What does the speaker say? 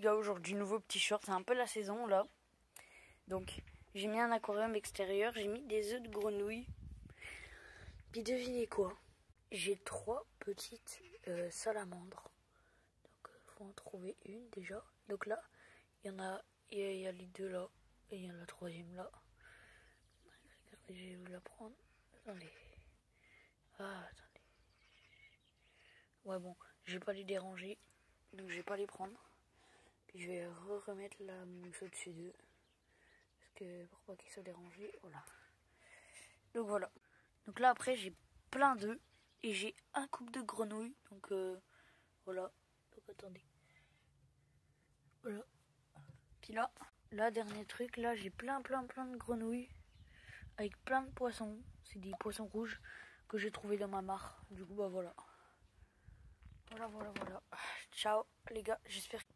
gars, aujourd'hui nouveau petit short, c'est un peu la saison là. Donc j'ai mis un aquarium extérieur, j'ai mis des œufs de grenouille. Puis devinez quoi? J'ai 3 petites salamandres. Donc faut en trouver une déjà. Donc là, il y a les 2 là et il y a la 3e là. Regardez, je vais vous la prendre. Attendez. Ah, attendez. Ouais bon, je vais pas les déranger, donc je vais pas les prendre. Puis je vais remettre la mousse au-dessus d'eux. Parce que pour pas qu'ils soient dérangés, voilà. Donc voilà. Donc là après j'ai plein d'œufs et j'ai un couple de grenouilles. Donc voilà. Donc attendez. Voilà. Puis là dernier truc, là j'ai plein de grenouilles. Avec plein de poissons. C'est des poissons rouges que j'ai trouvé dans ma mare. Du coup bah voilà. Voilà. Ciao les gars, j'espère